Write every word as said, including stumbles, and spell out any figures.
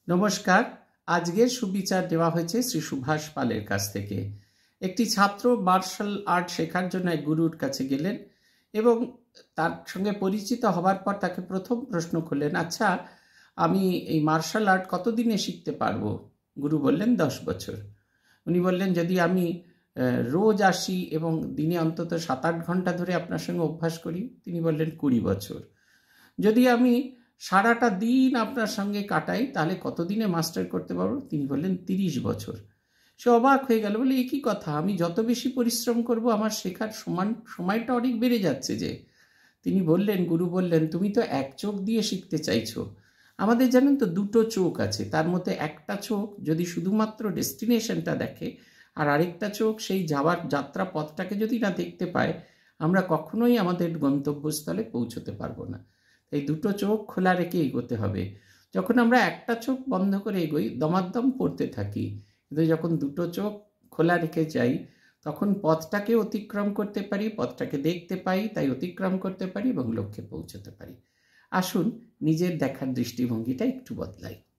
নমস্কার। আজকের সুবিচার দেওয়া হয়েছে শ্রী সুভাষ পালের কাছ থেকে। একটি ছাত্র মার্শাল আর্ট শেখার জন্য এক গুরুর কাছে গেলেন এবং তার সঙ্গে পরিচিত হবার পর তাকে প্রথম প্রশ্ন করলেন, আচ্ছা আমি এই মার্শাল আর্ট কতদিনে শিখতে পারবো? গুরু বললেন দশ বছর। উনি বললেন, যদি আমি রোজ আসি এবং দিনে অন্তত সাত আট ঘন্টা ধরে আপনার সঙ্গে অভ্যাস করি? তিনি বললেন কুড়ি বছর। যদি আমি সারাটা দিন আপনার সঙ্গে কাটাই তাহলে কতদিনে মাস্টার করতে পারবো? তিনি বললেন তিরিশ বছর। সে অবাক হয়ে গেল, বলে একই কথা, আমি যত বেশি পরিশ্রম করব আমার শেখার সমান সময়টা অনেক বেড়ে যাচ্ছে যে। তিনি বললেন, গুরু বললেন, তুমি তো এক চোখ দিয়ে শিখতে চাইছো। আমাদের জানেন তো দুটো চোখ আছে, তার মধ্যে একটা চোখ যদি শুধুমাত্র ডেস্টিনেশনটা দেখে আর আরেকটা চোখ সেই যাওয়ার যাত্রা পথটাকে যদি না দেখতে পায়, আমরা কখনোই আমাদের গন্তব্যস্থলে পৌঁছতে পারবো না। এই দুটো চোখ খোলা রেখে এগোতে হবে। যখন আমরা একটা চোখ বন্ধ করে এগোই দমাদ্দম পড়তে থাকি, কিন্তু যখন দুটো চোখ খোলা রেখে যাই তখন পথটাকে অতিক্রম করতে পারি, পথটাকে দেখতে পাই, তাই অতিক্রম করতে পারি এবং লক্ষ্যে পৌঁছতে পারি। আসুন নিজের দেখার দৃষ্টিভঙ্গিটা একটু বদলাই।